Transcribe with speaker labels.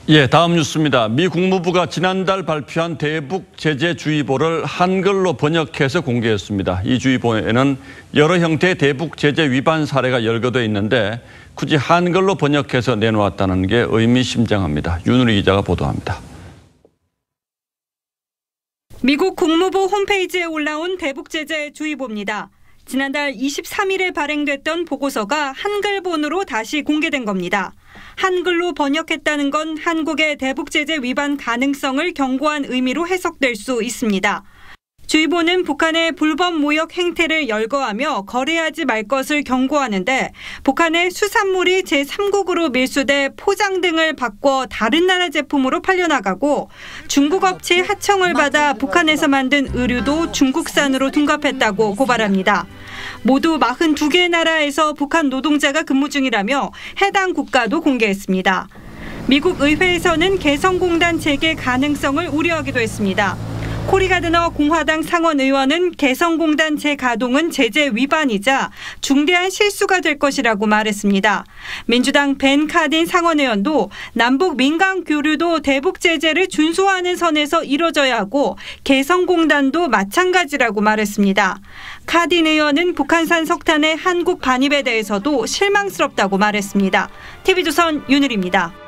Speaker 1: 예, 다음 뉴스입니다. 미 국무부가 지난달 발표한 대북 제재주의보를 한글로 번역해서 공개했습니다. 이 주의보에는 여러 형태의 대북 제재 위반 사례가 열거돼 있는데 굳이 한글로 번역해서 내놓았다는 게 의미심장합니다. 윤우리 기자가 보도합니다.
Speaker 2: 미국 국무부 홈페이지에 올라온 대북 제재 주의보입니다. 지난달 23일에 발행됐던 보고서가 한글본으로 다시 공개된 겁니다. 한글로 번역했다는 건 한국의 대북 제재 위반 가능성을 경고한 의미로 해석될 수 있습니다. 주의보는 북한의 불법 무역 행태를 열거하며 거래하지 말 것을 경고하는데 북한의 수산물이 제3국으로 밀수돼 포장 등을 바꿔 다른 나라 제품으로 팔려나가고 중국 업체의 하청을 받아 북한에서 만든 의류도 중국산으로 둔갑했다고 고발합니다. 모두 42개의 나라에서 북한 노동자가 근무 중이라며 해당 국가도 공개했습니다. 미국 의회에서는 개성공단 재개 가능성을 우려하기도 했습니다. 코리 가드너 공화당 상원 의원은 개성공단 재가동은 제재 위반이자 중대한 실수가 될 것이라고 말했습니다. 민주당 벤 카딘 상원 의원도 남북 민간 교류도 대북 제재를 준수하는 선에서 이뤄져야 하고 개성공단도 마찬가지라고 말했습니다. 카딘 의원은 북한산 석탄의 한국 반입에 대해서도 실망스럽다고 말했습니다. TV조선 윤을입니다.